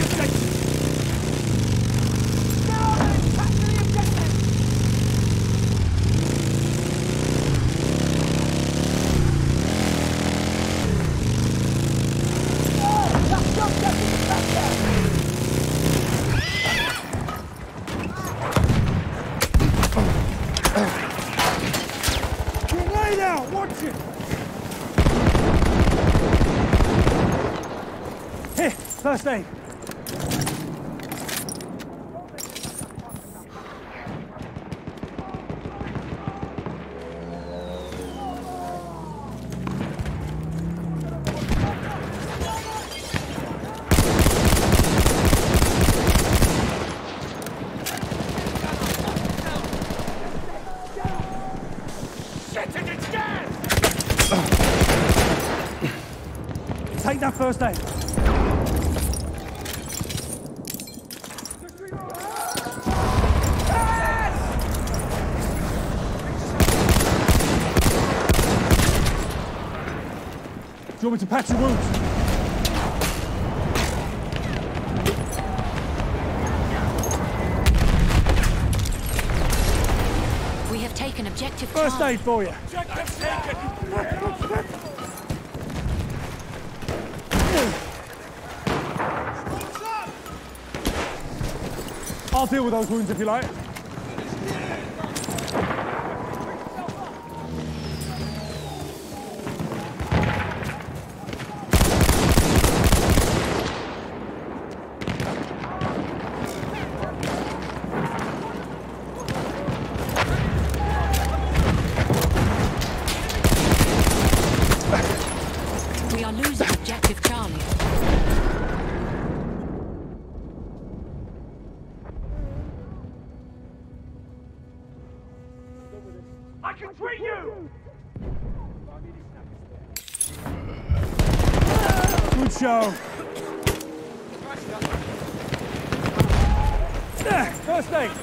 objective! Grenade out! Watch it! Here, first aid. Take that first aid. Do you want me to patch your wounds? We have taken objective First aid for you. Objective taken! I'll deal with those wounds if you like. We are losing objective Charlie. I can treat you! Good show. First aid.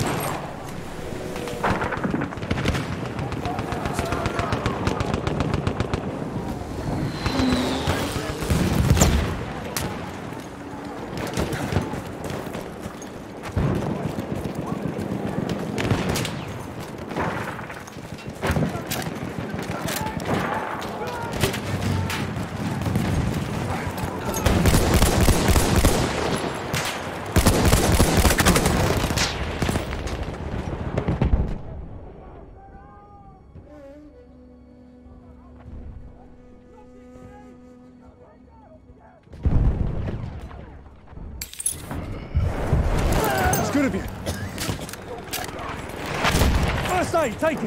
Good of you. First aid, take it.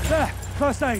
There, first aid.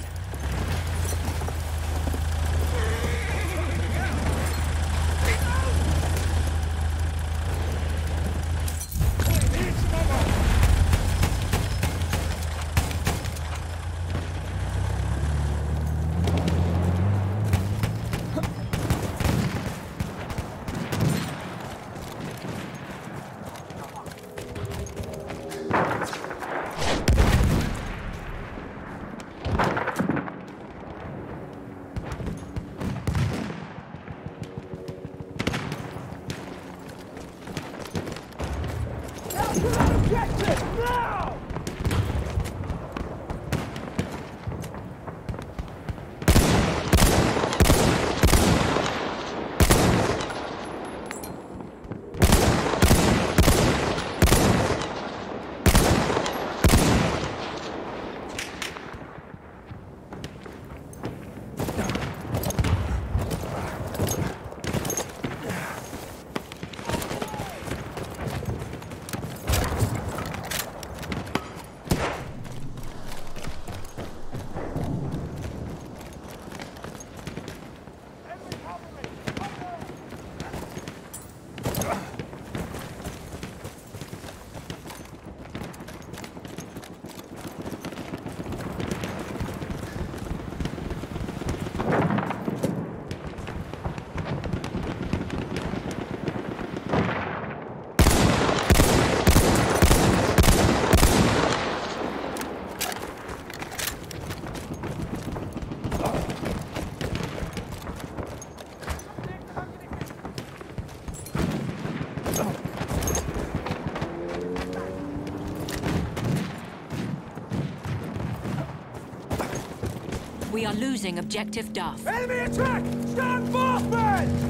We are losing objective Duff. Enemy attack! Stand fast, man!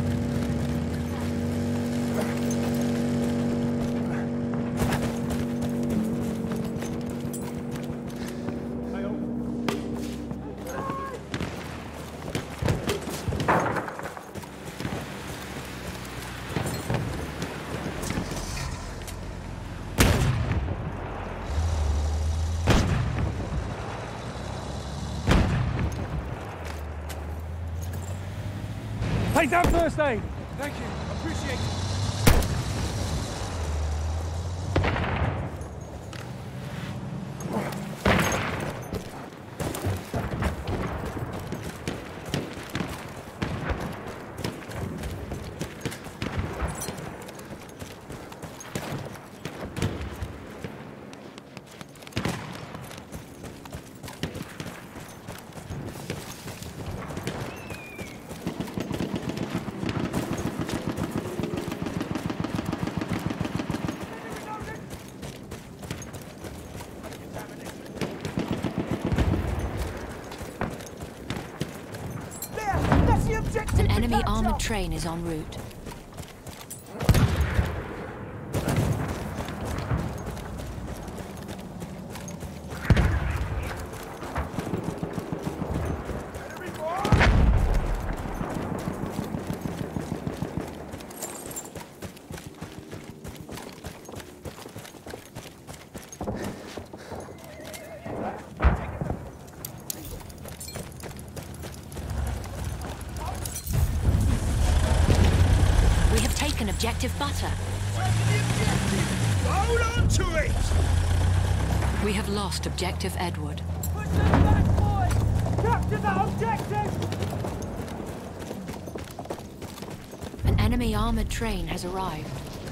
Take that first aid. Thank you. Appreciate it. An enemy armored train is en route. Objective Butter. Hold on to it! We have lost objective Edward. Push them back, boys! Capture that objective! An enemy armored train has arrived.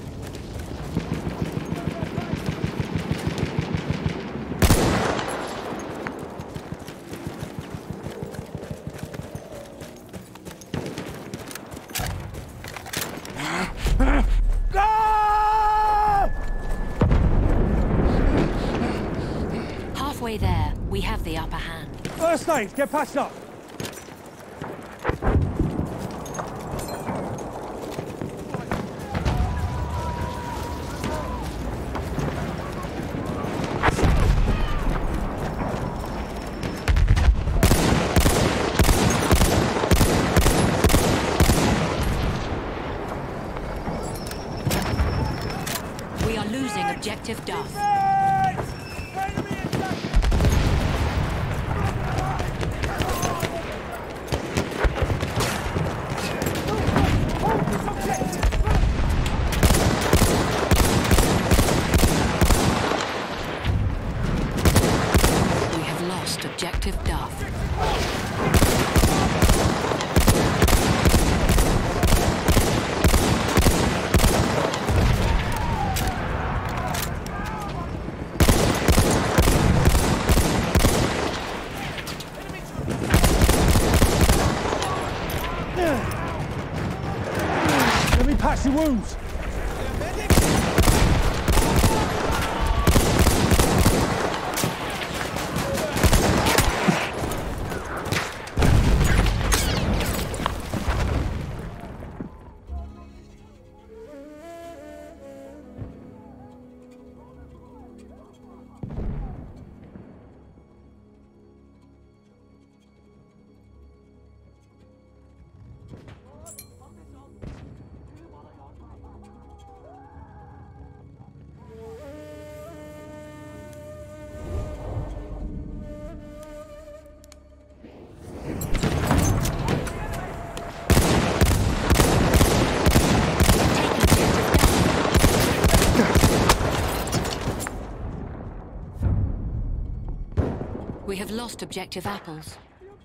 Halfway there, we have the upper hand. First aid, get patched up. We are losing objective Duff. Enemy attack! lost objective Duff. Let me patch your wounds. We have lost objective apples.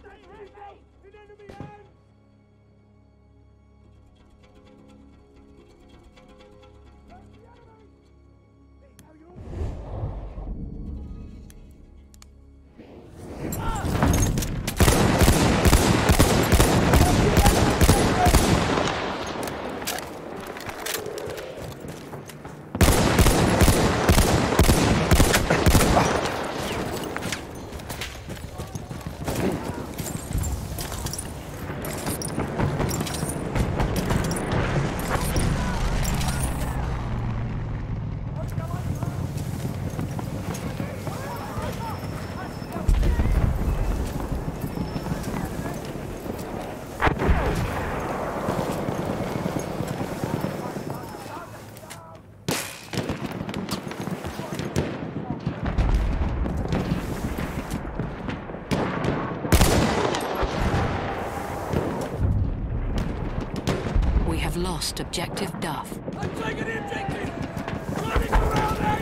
Lost objective Duff. I'm taking the objective! Running around it!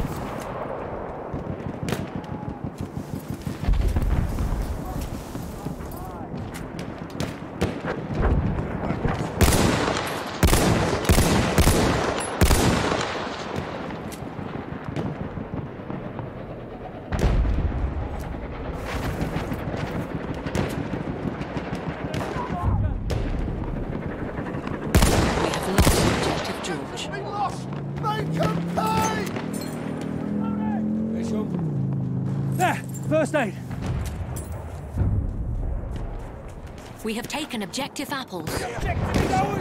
There, first aid. We have taken objective apples. Objective is ours!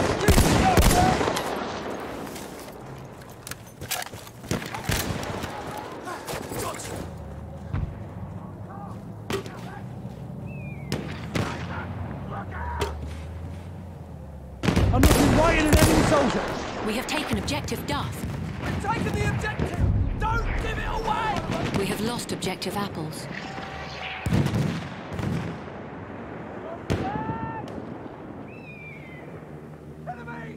I'm looking right at an enemy soldier. We have taken objective Duff. We've taken the objective! Don't give it away! We have lost objective apples. Enemy!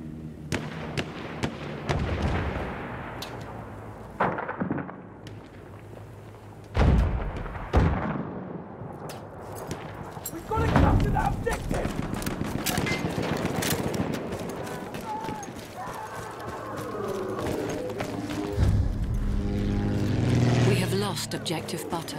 We've got to capture that objective! Lost objective butter.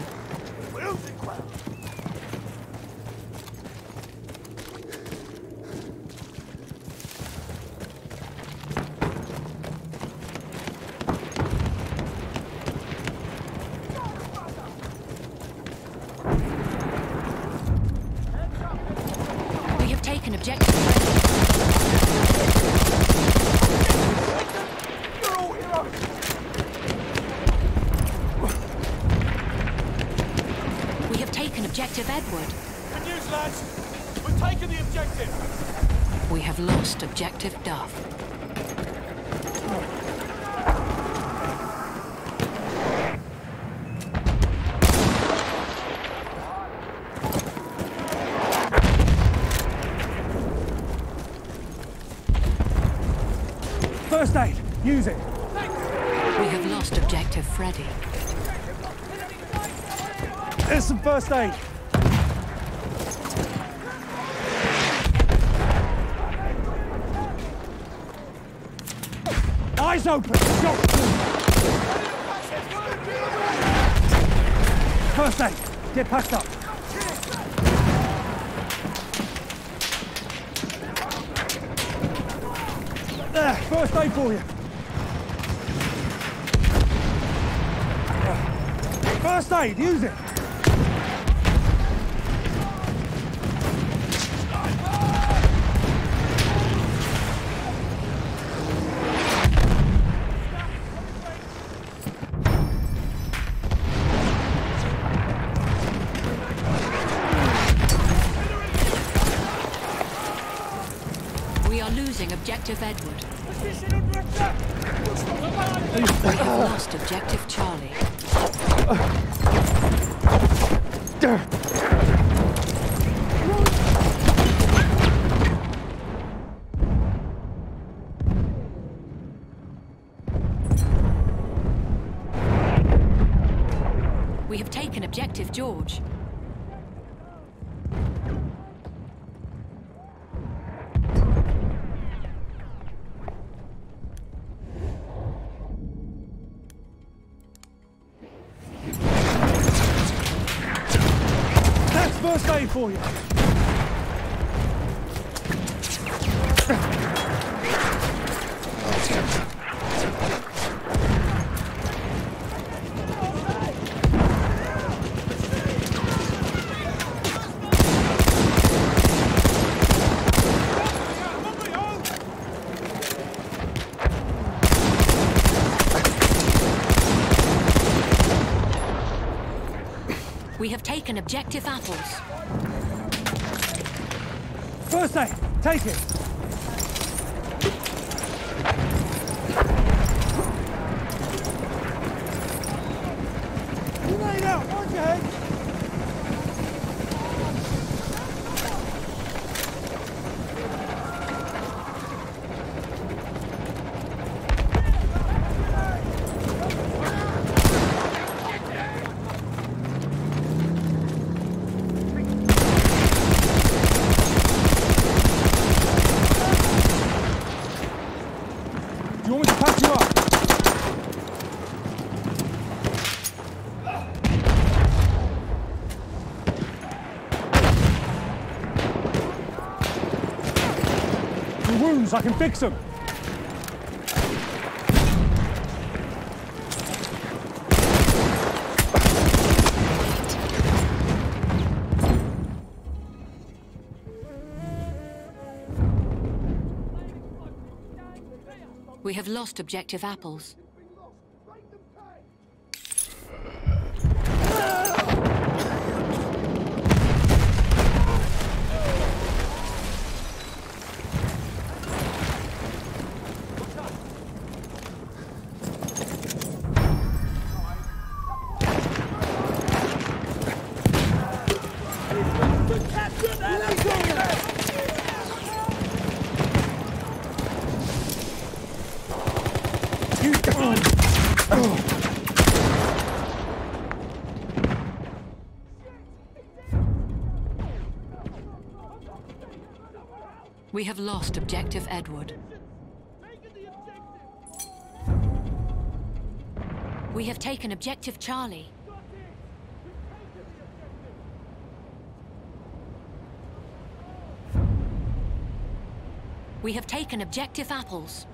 We have taken objective. You're all heroes! Taken objective Edward. Good news, lads. We've taken the objective. We have lost objective Duff. First aid, use it. We have lost objective Freddy. There's some first aid. Eyes open. Shot. First aid. Get patched up. There. First aid for you. First aid. Use it. We are losing Objective Edward. We have lost Objective Charlie. We have taken Objective George. That's first aid for you. We have taken Objective Apples. First aid. Take it. You laid out. Watch your head. Do you want me to patch you up? Your wounds, I can fix them. We have lost Objective Apples. We have lost Objective Edward. We have taken Objective Charlie. We have taken Objective Apples.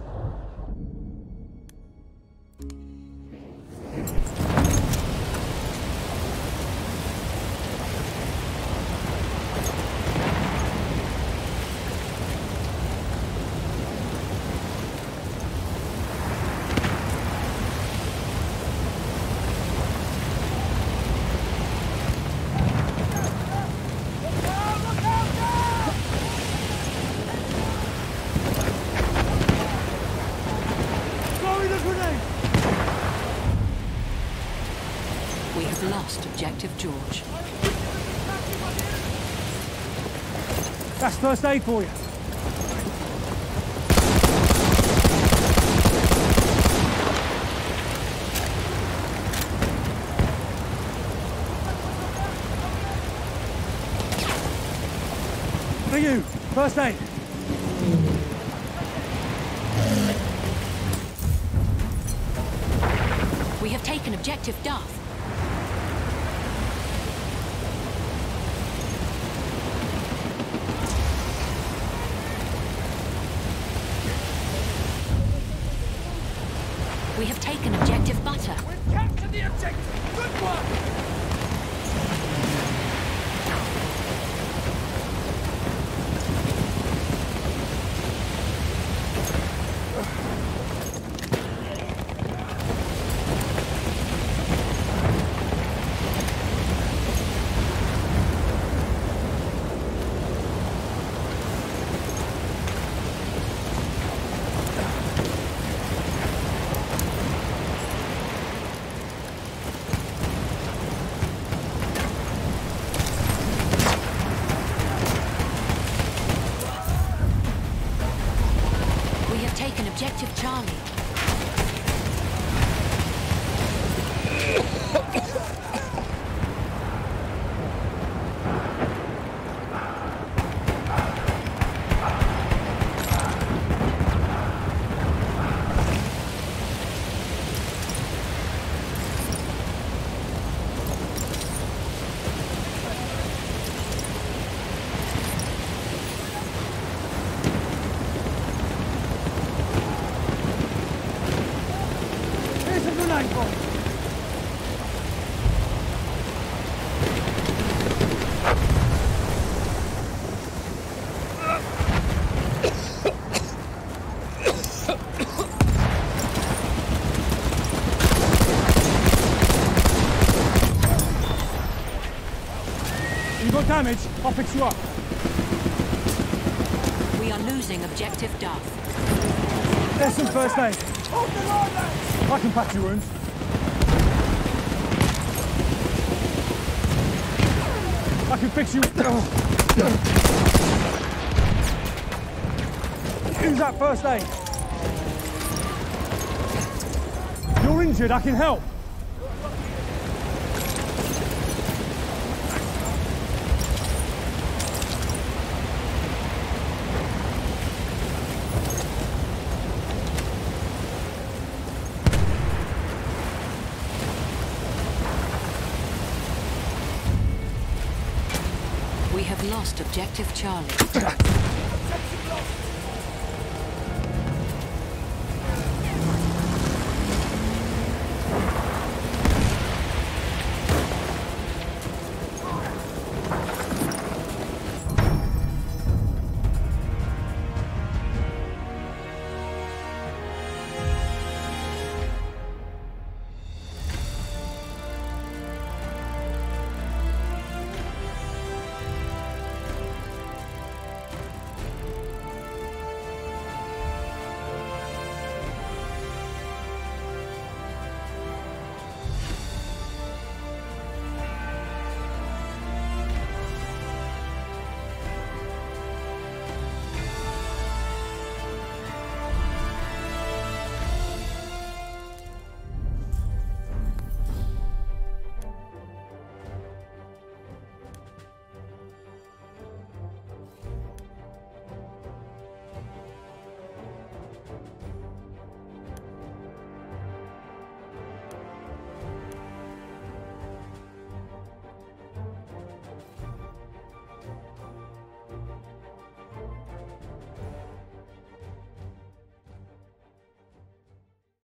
We have lost Objective George. That's first aid for you. What are you? First aid. We have taken objective Duff. We have taken objective Butter. We've captured the objective! Good work! Objective Charlie. You got damage? I'll fix you up. We are losing objective Duff. There's some first aid. Hold the line, lads! I can patch your wounds. I can fix you. Use that first aid. You're injured, I can help. We have lost objective Charlie.